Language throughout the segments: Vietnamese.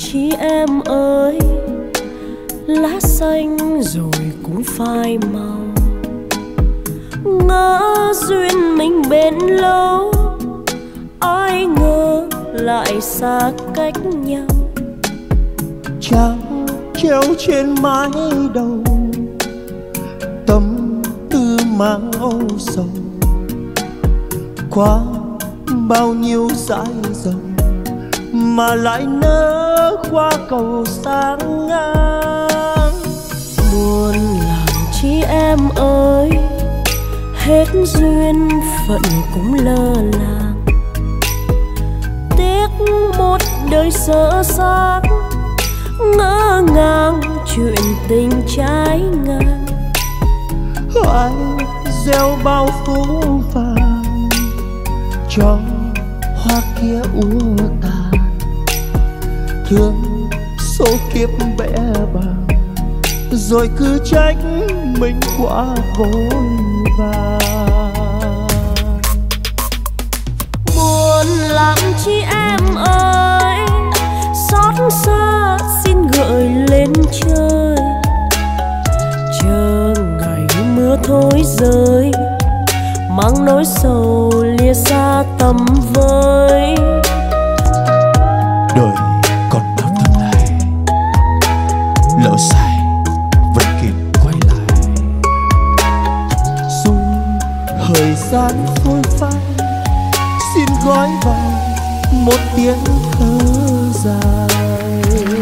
chị em ơi, lá xanh rồi cũng phai màu. Ngỡ duyên mình bền lâu, ai ngờ lại xa cách nhau. Trăng treo trên mái đầu, tâm tư mang âu sầu. Qua bao nhiêu dãi dòng mà lại nỡ qua cầu sáng ngang. Buồn lòng chị em ơi, hết duyên phận cũng lơ làng. Tiếc một đời dở dang, ngỡ ngàng chuyện tình trái ngang. Ai gieo bao phố vàng cho hoa kia úa tàn. Thương số kiếp bẽ bàng, rồi cứ trách mình quá vội vàng. Buồn lắm chị em ơi, xót xa xin gợi lên trời. Chờ ngày mưa thôi rơi, mang nỗi sầu lìa xa tầm với. Đời còn bao tương lai, lỡ sai vẫn kịp quay lại. Dù thời gian phôi phai, xin gói vào một tiếng thơ dài.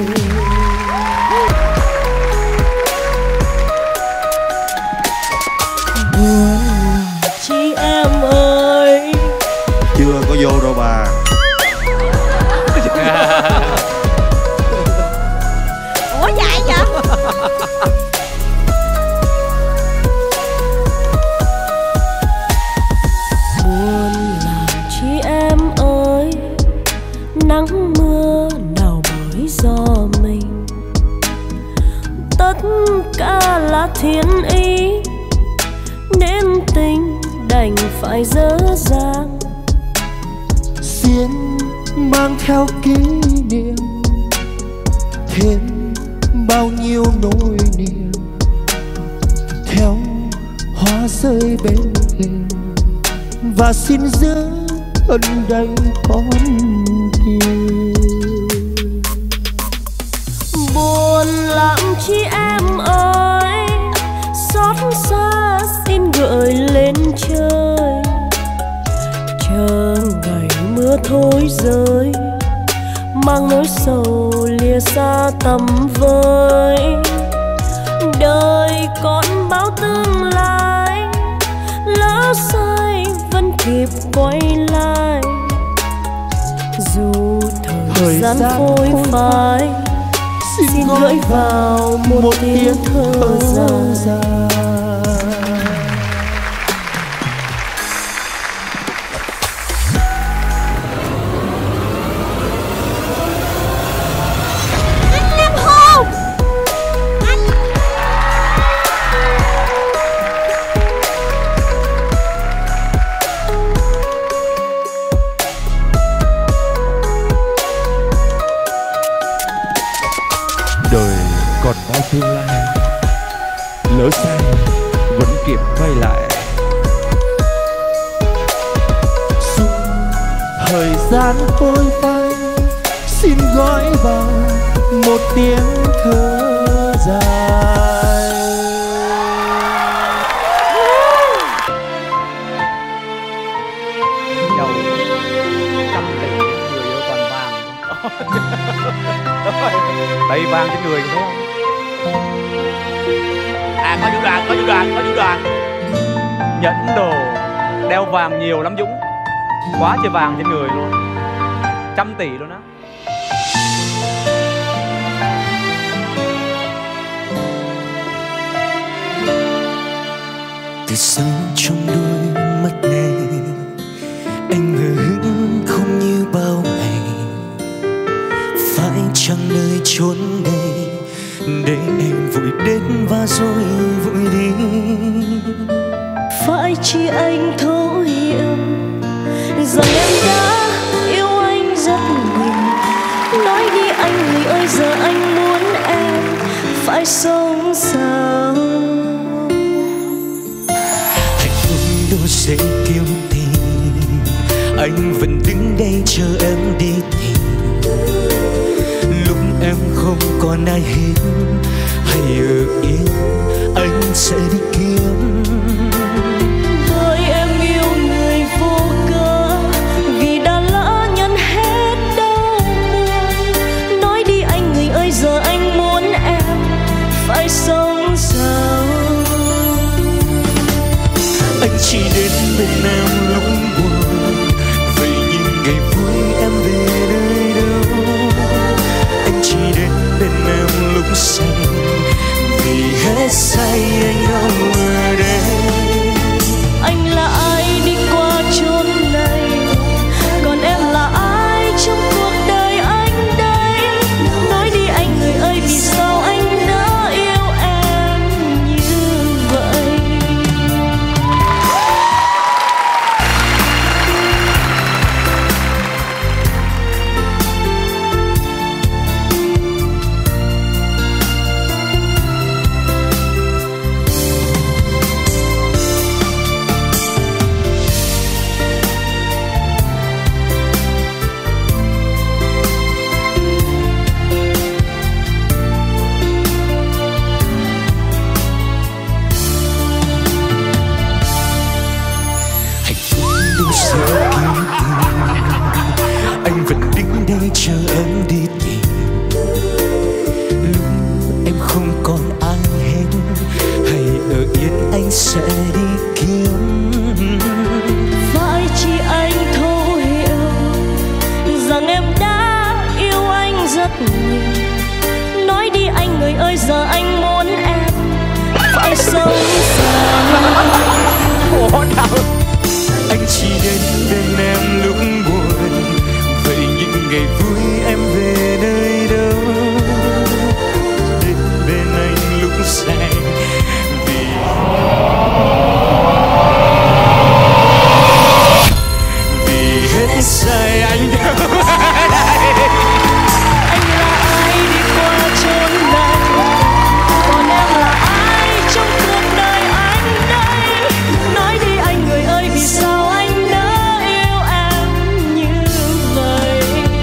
Buồn chị em ơi. Chưa có vô đâu bà. Ủa dại vậy? Buồn lòng chị em ơi, nắng mưa nào bởi do mình. Tất cả là thiên ý, nên tình đành phải dở dang. Xin mang theo kỷ niệm thêm bao nhiêu nỗi niềm, theo hoa rơi bên thềm, và xin giữ ân đây con tim. Buồn lắm chị em ơi, xót xa xin gợi lên trời. Chờ ngày mưa thôi rơi, mang nỗi sầu lìa xa tầm với. Đời còn bao tương lai, lỡ sai vẫn kịp quay lại. Dù thời gian phôi phai, xin gửi vào một tiếng thơ dài. Đời còn bao tương lai, lỡ sai vẫn kịp quay lại. Dù thời gian phôi phai, xin gói vào một tiếng thơ dài. Giàu trăm tỷ người yêu toàn vàng. Đầy vàng trên người thấy không? À có vũ đoàn, có vũ đoàn, có vũ đoàn. Nhẫn đồ, đeo vàng nhiều lắm Dũng. Quá trời vàng trên người luôn. Trăm tỷ luôn á. Từ sâu trong đôi mắt này, anh ngờ hững không như bao ngày. Phải chăng nơi chốn này để em vội đến và rồi vội đi? Phải chi anh thấu hiểu rằng em đã yêu anh rất nhiều. Nói đi anh người ơi ơi giờ anh muốn em phải sống sao. Hạnh phúc đâu dễ kiếm tìm, anh vẫn đứng đây chờ em đi tìm. Lúc em không còn ai hết, hãy ở yên, anh sẽ đi kiếm. Bởi em yêu người vô cớ, vì đã lỡ nhận hết đau buồn. Nói đi anh người ơi giờ anh muốn em phải sống sao. Anh chỉ đến bên em lúc buồn, vậy nhưng ngày vui em về nơi đâu. Anh chỉ đến bên em lúc say, vì hết say anh đâu ở đây. Anh là ai đi qua chốn này, còn em là ai trong cuộc đời anh đây. Nói đi anh người ơi vì sao anh đã yêu em như vậy. Anh vẫn đứng đây chờ em đi tìm. Lúc em không còn ai hết, hãy ở yên anh sẽ đi kiếm. Phải chỉ anh thấu hiểu rằng em đã yêu anh rất nhiều. Nói đi anh người ơi giờ anh muốn em phải sống sao. Anh chỉ đến bên em lúc buồn, vậy những ngày vui em về nơi đâu. Đến bên anh lúc say, vì hết say anh đâu ở đây. Anh là ai đi qua chốn này, còn em là ai trong cuộc đời anh đây. Nói đi anh người ơi vì sao anh đã yêu em như vậy.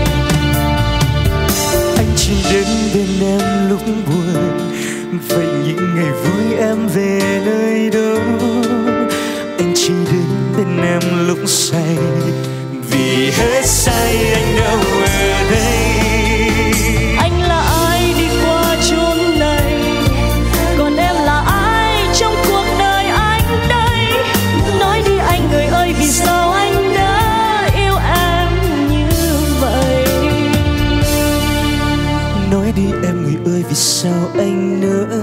Anh chỉ đến bên em lúc buồn, vậy những ngày vui em về nơi đâu. Anh chỉ đến bên em lúc say, vì hết say anh đâu ở đây. Anh là ai đi qua chốn này, còn em là ai trong cuộc đời anh đây. Nói đi anh người ơi vì sao anh đã yêu em như vậy. Nói đi em người ơi vì sao anh nỡ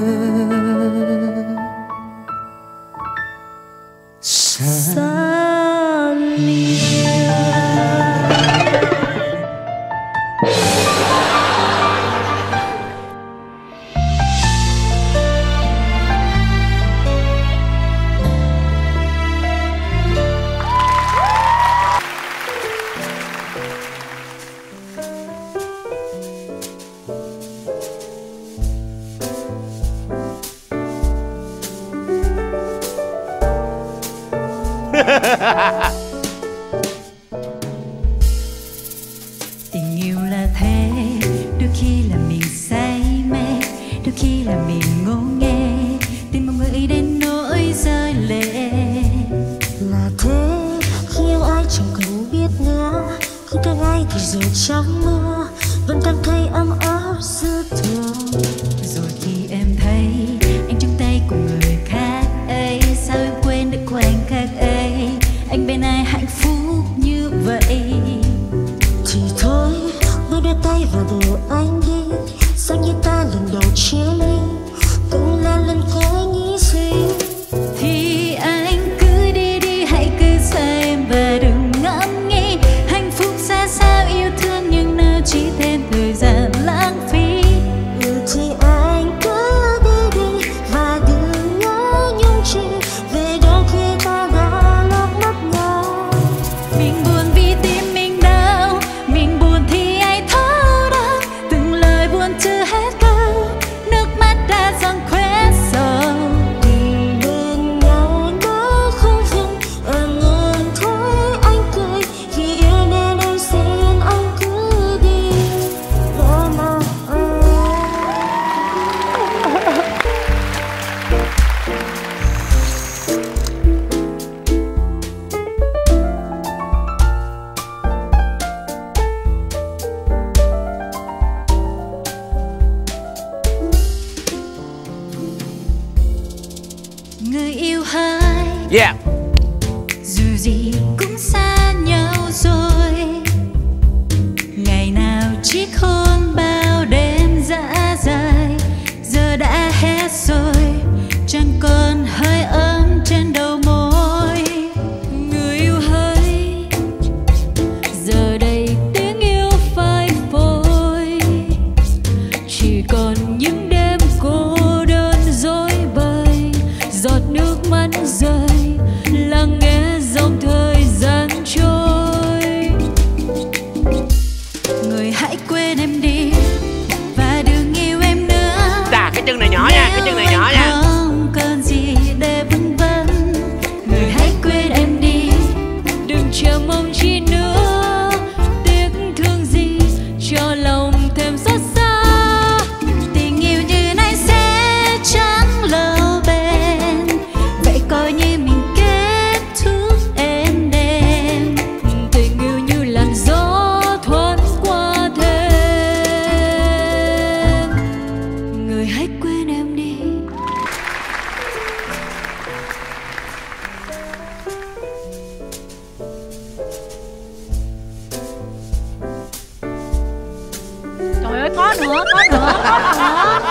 xa lìa. Tình yêu là thế, đôi khi là mình say mê, đôi khi là mình ngô nghê, tìm một người đến nỗi rơi lệ. Là thế khi yêu ai chẳng cần biết nữa, khi thương ai thì dù trong mưa vẫn cảm thấy ấm áp dư thừa. Rồi khi em thấy anh trong tay của người khác ấy, sao em quên được khoảnh khắc ấy, anh bên ai hạnh phúc như vậy. Thì thôi mới đưa tay vào đầu anh đi, sao như ta lần đầu chia ly cũng là lần cuối nghĩ gì. Thì anh cứ đi đi, hãy cứ xa em và đừng ngẫm nghĩ hạnh phúc xa sao yêu thương nhưng nào chỉ thêm thời gian lãng phí. Thì anh cứ đi đi và đừng nhớ nhung chi về đôi khi ta đã lỡ mất nhau. Mình buồn vì tim mình đau, mình buồn thì ai thấu đó, từng lời Yeah. Dù gì cũng xa nhau rồi, ngày nào chiếc hôn bao đêm dã dài, giờ đã hết rồi, chẳng còn hơi ấm trên đầu môi. Người yêu hỡi, giờ đây tiếng yêu phai phôi, chỉ còn những đêm cô đơn rối bời, giọt nước mắt rơi lắng nghe dòng thời gian trôi. Người hãy quên em đi và đừng yêu em nữa. Đà cái chân này nhỏ nha, cái chân này nhỏ nha. Không còn gì để vân vân. Người hãy quên em đi, đừng chờ mong chi nữa. Tiếc thương gì cho lòng thêm xót xa. Tình yêu như này sẽ chẳng lâu bền, vậy coi như mình kết thúc êm đềm. Tình yêu như làn gió thoáng qua thêm. Người hãy quên em đi. Trời ơi, có nữa, có nữa, có nữa.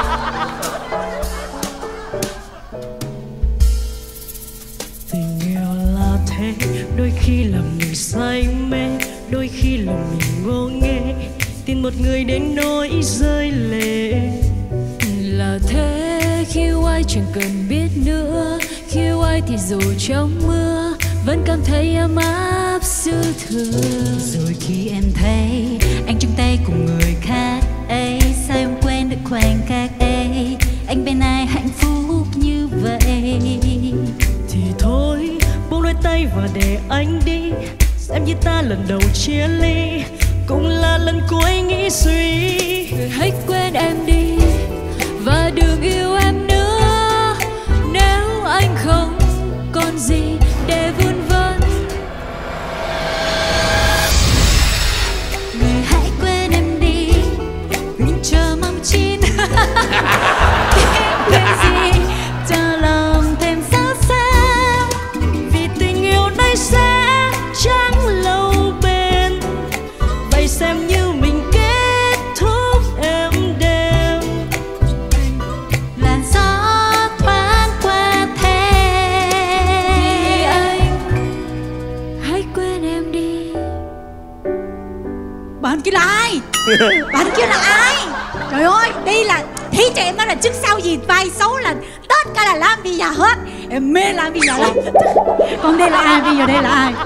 Tình yêu là thế, đôi khi làm mình say mê, đôi khi làm mình ngô nghê, tin một người đến nỗi rơi lệ. Là thế, khi yêu ai chẳng cần biết nữa, khi yêu ai thì dù trong mưa vẫn cảm thấy ấm áp dư thừa. Rồi khi em thấy anh trong tay cùng người khác ấy, sao em quên được khoảnh khắc ấy, anh bên ai hạnh phúc như vậy. Thì thôi buông đôi tay và để anh đi, xem như ta lần đầu chia ly, cũng là lần cuối nghĩ suy. Người hãy quên em đi và đừng yêu em nữa, nếu anh không còn gì để vun vân. Người hãy quên em đi, đừng chờ mong chi nữa. Quên gì cho lòng thêm xót xa, Vì tình yêu này sẽ chẳng lâu bền, vậy xem như mình kết thúc êm đềm. làn gió thoáng qua thêm. Thì anh hãy quên em đi. Bạn kia là ai? Bạn kia là ai? Trời ơi, đây là thấy cho em nói là trước sau gì vai xấu là tất cả là Lam Vi già hết. Em mê Lam Vi già lắm. Còn đây là ai? Bây giờ đây là ai?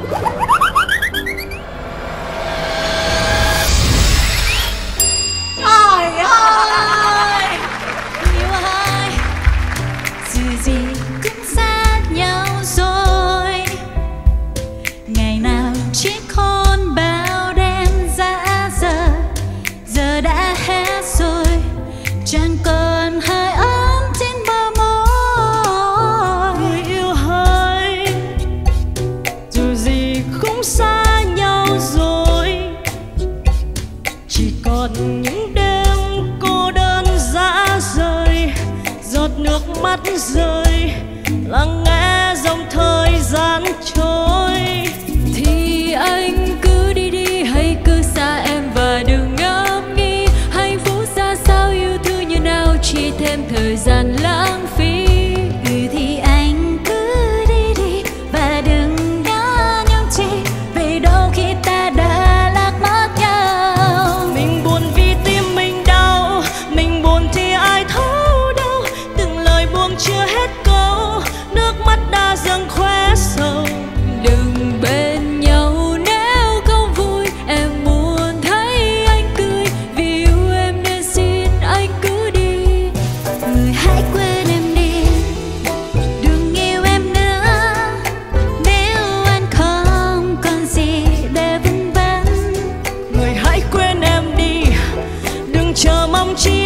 Trời ơi, Yêu ơi, dù gì cũng xa nhau rồi, ngày nào chiếc hôn bao đêm dã rời, giờ đã hết rồi, chẳng còn hơi ấm trên bờ môi. Người yêu hỡi, dù gì cũng xa nhau rồi, chỉ còn những đêm cô đơn dã rời, giọt nước mắt rơi lắng nghe dòng thời gian trôi. Thì anh cứ đi đi, hãy cứ xa em và đừng ngẫm nghĩ hạnh phúc ra sao, yêu thương như nào chỉ thêm thời gian lãng phí. Thì anh cứ đi đi và đừng nhớ nhung chi, vì đôi khi ta đã lạc mất nhau. Mình buồn vì tim mình đau, mình buồn thì ai thấu đâu, từng lời buông chưa hết câu, nước mắt đã dâng khóe sầu. Đừng bên nhau nếu không vui, em muốn thấy anh cười, vì yêu em nên xin anh cứ đi. Người hãy quên em đi, đừng yêu em nữa, nếu anh không còn gì để vun vén. Người hãy quên em đi, đừng chờ mong chi